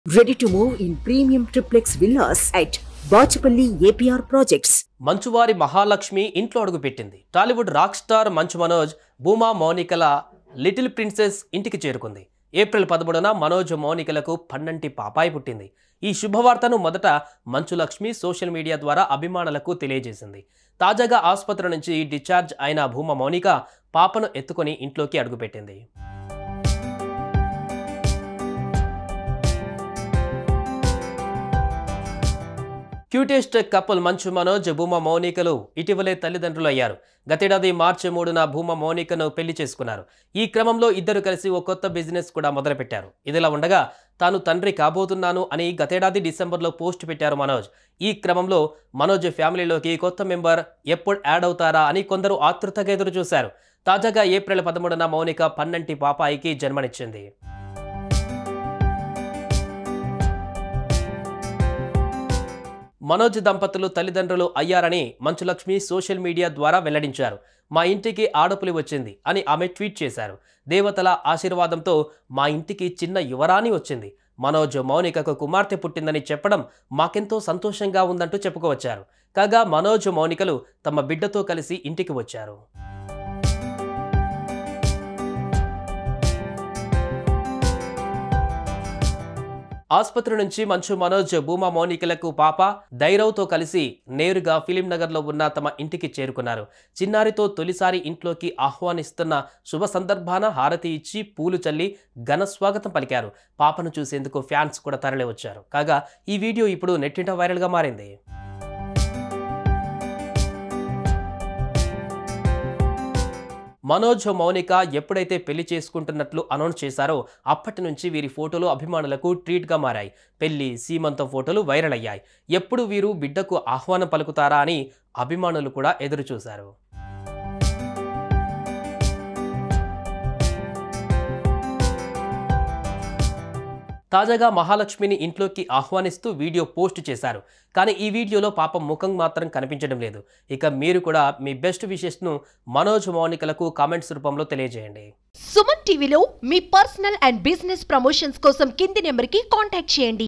Ready to move in premium triplex villas at Bachapalli APR Projects. మంచువారి Mahalakshmi ఇంట్లో అడుగుపెట్టింది. Tollywood rock star Manchu Manoj, Bhuma మౌనికల little princess ఇంటికి చేరుకుంది. ఏప్రిల్ 13న మనోజ్ మౌనికలకు పన్నంటి పాపాయి పుట్టింది. ఈ శుభవార్తను మొదట మంచు లక్ష్మి సోషల్ మీడియా ద్వారా అభిమానులకు తెలియజేసింది. తాజాగా ఆసుపత్రి నుంచి డిశ్చార్జ్ అయిన భూమా మౌనిక పాపను ఎత్తుకొని ఇంట్లోకి అడుగుపెట్టింది. క్యూటెస్ట్ కపుల్ మంచు మనోజ్, భూమా మౌనికలు ఇటీవలే తల్లిదండ్రులు అయ్యారు. గతేడాది మార్చి 3న భూమా మౌనికను పెళ్లి చేసుకున్నారు. ఈ క్రమంలో ఇద్దరు కలిసి ఓ కొత్త బిజినెస్ కూడా మొదలుపెట్టారు. ఇదిలా ఉండగా తాను తండ్రి కాబోతున్నాను అని గతేడాది డిసెంబర్లో పోస్ట్ పెట్టారు మనోజ్. ఈ క్రమంలో మనోజ్ ఫ్యామిలీలోకి కొత్త మెంబర్ ఎప్పుడు యాడ్ అవుతారా అని కొందరు ఆతృతగా ఎదురు చూశారు. తాజాగా ఏప్రిల్ 13న మౌనిక పన్నంటి పాపాయికి జన్మనిచ్చింది. మనోజ్ దంపతులు తల్లిదండ్రులు అయ్యారని మంచులక్ష్మి సోషల్ మీడియా ద్వారా వెల్లడించారు. మా ఇంటికి ఆడపులి వచ్చింది అని ఆమె ట్వీట్ చేశారు. దేవతల ఆశీర్వాదంతో మా ఇంటికి చిన్న యువరాణి వచ్చింది. మనోజ్ మౌనికకు కుమార్తె పుట్టిందని చెప్పడం మాకెంతో సంతోషంగా ఉందంటూ చెప్పుకోవచ్చారు. కాగా మనోజ్ మౌనికలు తమ బిడ్డతో కలిసి ఇంటికి వచ్చారు. ఆసుపత్రి నుంచి మంచు మనోజ్, భూమా మౌనికలకు పాప ధైరవ్తో కలిసి నేరుగా ఫిలిం నగర్లో ఉన్న తమ ఇంటికి చేరుకున్నారు. చిన్నారితో తొలిసారి ఇంట్లోకి ఆహ్వానిస్తున్న శుభ సందర్భాన హారతి ఇచ్చి పూలు చల్లి ఘన స్వాగతం పలికారు. పాపను చూసేందుకు ఫ్యాన్స్ కూడా తరలి వచ్చారు. కాగా ఈ వీడియో ఇప్పుడు నెట్టింట వైరల్గా మారింది. మనోజ్ మౌనిక ఎప్పుడైతే పెళ్లి చేసుకుంటున్నట్లు అనౌన్స్ చేశారో అప్పటి నుంచి వీరి ఫోటోలు అభిమానులకు ట్రీట్గా మారాయి. పెళ్లి, సీమంతం ఫోటోలు వైరల్ అయ్యాయి. ఎప్పుడు వీరు బిడ్డకు ఆహ్వానం పలుకుతారా అని అభిమానులు కూడా ఎదురు చూశారు. తాజాగా మహాలక్ష్మిని ఇంట్లోకి ఆహ్వానిస్తూ వీడియో పోస్ట్ చేశారు. కానీ ఈ వీడియోలో పాప ముఖం మాత్రం కనిపించడం లేదు. ఇక మీరు కూడా మీ బెస్ట్ విషెస్ను మనోజ్ మౌనికలకు కామెంట్స్ రూపంలో తెలియజేయండి. సుమన్ టీవీలో మీ పర్సనల్ అండ్ బిజినెస్ ప్రమోషన్స్ కోసం కింది నెంబర్కి కాంటాక్ట్ చేయండి.